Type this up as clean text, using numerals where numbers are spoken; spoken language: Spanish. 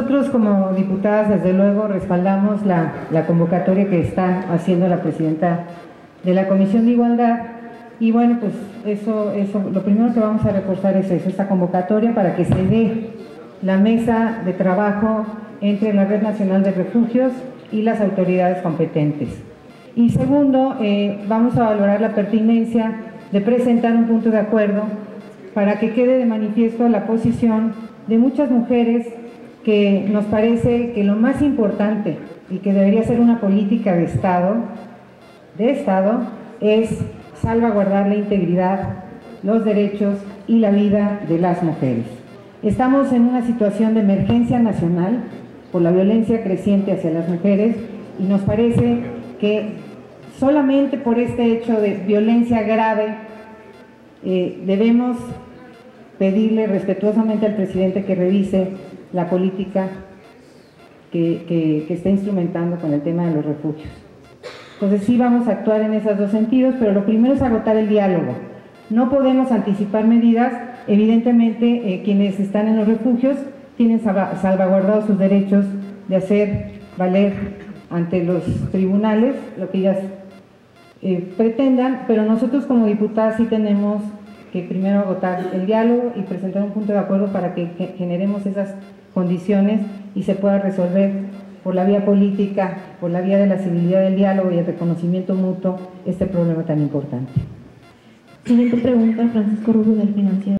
Nosotros como diputadas, desde luego, respaldamos la convocatoria que está haciendo la presidenta de la Comisión de Igualdad. Y bueno, pues eso lo primero que vamos a reforzar es eso, esta convocatoria para que se dé la mesa de trabajo entre la Red Nacional de Refugios y las autoridades competentes. Y segundo, vamos a valorar la pertinencia de presentar un punto de acuerdo para que quede de manifiesto la posición de muchas mujeres, que nos parece que lo más importante y que debería ser una política de Estado es salvaguardar la integridad, los derechos y la vida de las mujeres. Estamos en una situación de emergencia nacional por la violencia creciente hacia las mujeres y nos parece que solamente por este hecho de violencia grave debemos pedirle respetuosamente al presidente que revise la política que está instrumentando con el tema de los refugios. Entonces sí vamos a actuar en esos dos sentidos, pero lo primero es agotar el diálogo. No podemos anticipar medidas. Evidentemente quienes están en los refugios tienen salvaguardados sus derechos de hacer valer ante los tribunales lo que ellas pretendan, pero nosotros como diputadas sí tenemos que primero agotar el diálogo y presentar un punto de acuerdo para que generemos esas condiciones y se pueda resolver por la vía política, por la vía de la civilidad del diálogo y el reconocimiento mutuo este problema tan importante. Siguiente pregunta, Francisco Rubio del Financiero.